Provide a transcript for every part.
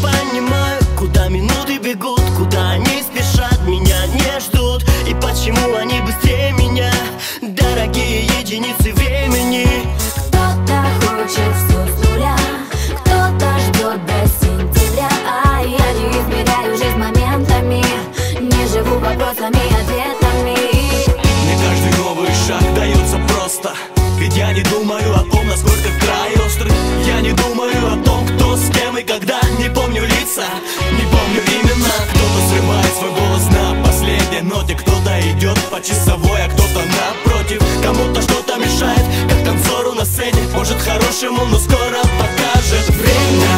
понимаю, куда минуты бегут, куда они спешат, меня не ждут. И почему они быстрее меня, дорогие единицы времени. Кто-то хочет все с нуля, кто-то ждет до сентября, а я не измеряю жизнь моментами, не живу вопросами и ответами. Мне каждый новый шаг дается просто, ведь я не думаю о том, насколько край острый. Я не думаю о том, кто с кем и когда. Не помню лица, не помню имена. Кто-то срывает свой голос на последней ноте, кто-то идет по часовой, а кто-то напротив. Кому-то что-то мешает, как танцору на сцене. Может хорошему, но скоро покажет время.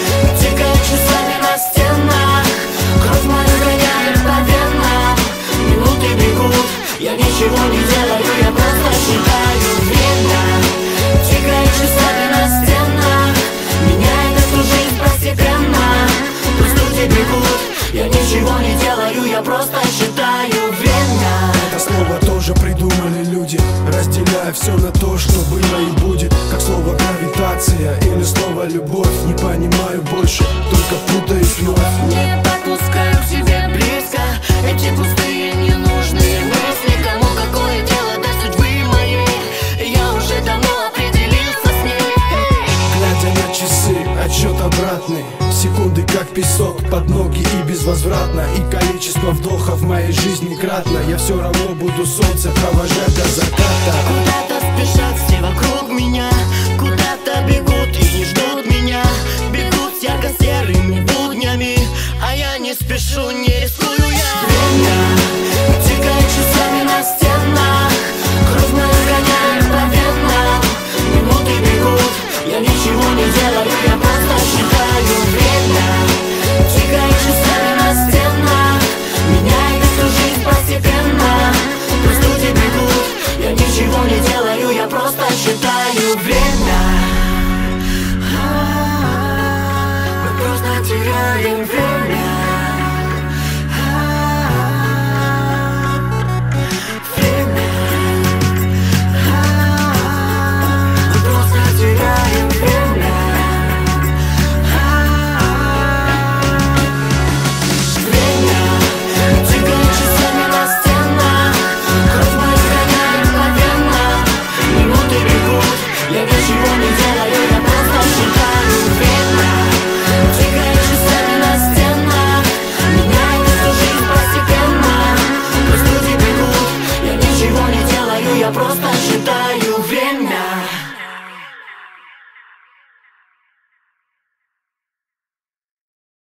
Тикает часами на стенах, кровь мою гоняет по венам. Минуты бегут, я ничего не делаю, я просто считаю время. Тикает часами на стенах, меняет эту жизнь постепенно. Пусть люди бегут, я ничего не делаю, я просто считаю время. Это слово тоже придумали люди, разделяя все на то, что было и будет. Как слово гравитация или слово любовь, не понимаю больше, только путаюсь вновь. Не подпускаю к себе близко эти пустые ненужные мысли. Кому какое дело до судьбы моей, я уже давно определился с ней. Глядя на часы, отсчет обратный, секунды как песок под ноги и безвозвратно. И количество вдохов в моей жизни кратно. Я все равно буду солнце провожать до заката. Куда-то спешат все вокруг меня, куда-то бегут и не ждут меня. Бегут с ярко-серыми буднями, а я не спешу, не рискую я. Время тикает часами на стенах, кровь мою гоняет по венам. Минуты бегут, я ничего не делаю, я просто считаю время. Тикает часами на стенах, меняет эту жизнь постепенно. Пусть люди бегут, я ничего не делаю, я просто считаю время. Мы просто теряем время.